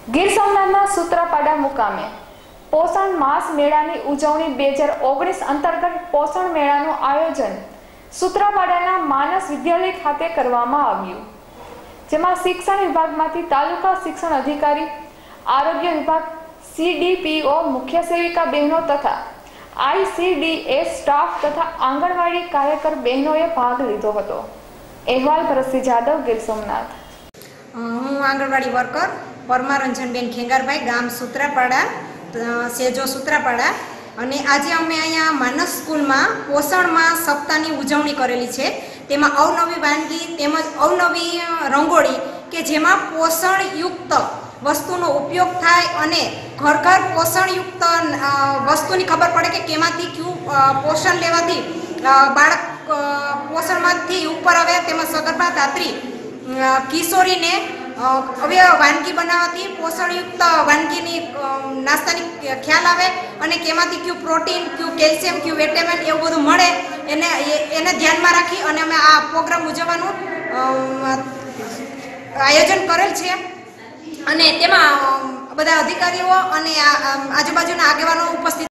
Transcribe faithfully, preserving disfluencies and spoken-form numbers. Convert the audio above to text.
ગીર સોમનાથના સૂત્રાપાડા મુકામે પોષણ માસ મેળાની ઉજવણી બે હજાર ઓગણીસ અંતર્ગત પોષણ મેળાનું આયોજન સૂત્રાપાડાના માનસ વિદ્યાલય ખાતે કરવામાં આવ્યું, જેમાં શિક્ષણ વિભાગમાંથી તાલુકા શિક્ષણ અધિકારી, આરોગ્ય વિભાગ, સીડીપીઓ, મુખ્ય સેવિકા બહેનો તથા આઈસીડીએસ સ્ટાફ તથા આંગણવાડી કાર્યકર બહેનોએ ભાગ લીધો હતો। અહેવાલ ભરતસિંહ જાદવ, ગીર સોમનાથ। હું આંગણવાડી વર્કર પરમારંજનબેન ખેંગારભાઈ, ગામ સૂત્રાપાડા, સેજો સૂત્રાપાડા। અને આજે અમે અહીંયા માનસ સ્કૂલમાં પોષણમાં સપ્તાહની ઉજવણી કરેલી છે। તેમાં અવનવી વાનગી તેમજ અવનવી રંગોળી કે જેમાં પોષણયુક્ત વસ્તુનો ઉપયોગ થાય અને ઘર ઘર પોષણયુક્ત વસ્તુની ખબર પડે કે કેમાંથી કયું પોષણ લેવાથી બાળક પોષણમાંથી ઉપર આવે, તેમજ સગર્ભા ધાત્રી કિશોરીને હવે વાનગી બનાવવાથી પોષણયુક્ત વાનગીની નાસ્તાની ખ્યાલ આવે અને કેમાંથી કયું પ્રોટીન, કયું કેલ્શિયમ, કયું વિટામિન એવું બધું મળે એને એને ધ્યાનમાં રાખી અને અમે આ પ્રોગ્રામ ઉજવવાનું આયોજન કરેલ છે। અને તેમાં બધા અધિકારીઓ અને આજુબાજુના આગેવાનો ઉપસ્થિત